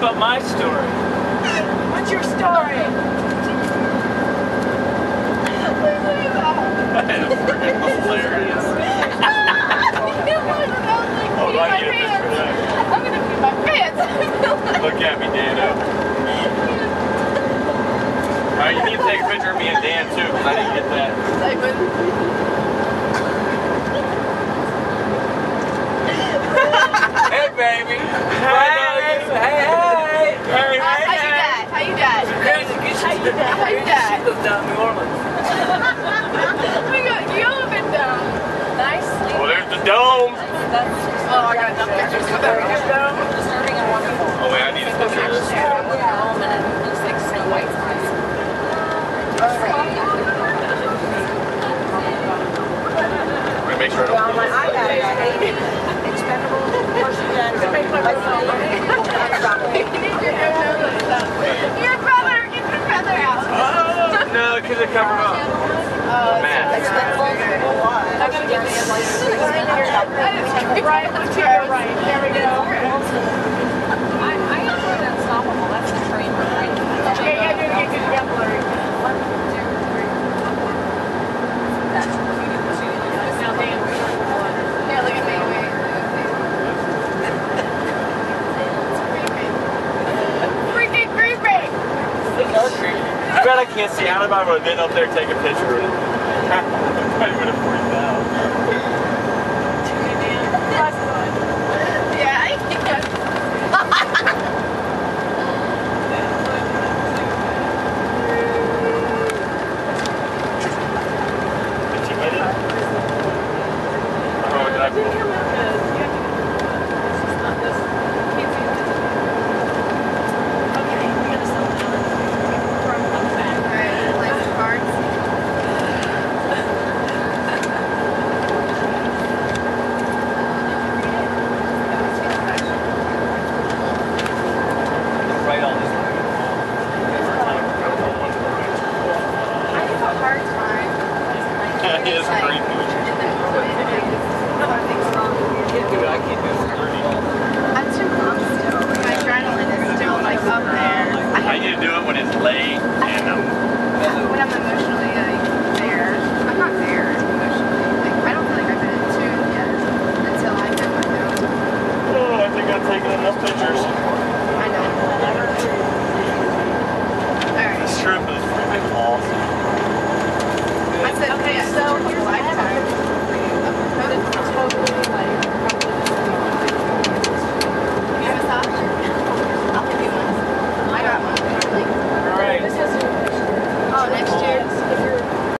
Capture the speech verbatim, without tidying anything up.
about my story. What's your story? Look at that. That is freaking hilarious. Oh, I need a picture of that. I'm gonna pee my pants. Look at me, Dano. Alright, you need to take a picture of me and Dan too, because I didn't get that. Hey, baby. Hey, hey, hey. Hey, hey, How you dad? How you dad? How you dad? How you dad? She lives down in New Orleans. We got you been down. Nice sleep. Well, there's the dome. Oh, I got enough pictures for that. Disturbing and wonderful. Oh, wait, I need a picture of this. We're home and it looks like Snow White's eyes. We're gonna make sure I don't Well, my iPad, I hate it. Expendable portion that is like Your brother, get your brother out. Oh, no, because it covered up. Oh, Matt. expendable. I'm gonna get this. Right, look to your right. There we go. I, I enjoy that Unstoppable. That's the train, right? Yeah, yeah, you're gonna get good blurry. One, two, three. That's Now, Dan, yeah, look at me. Freaking creepy. I bet I can't see. How am I going to get up there and take a picture of it?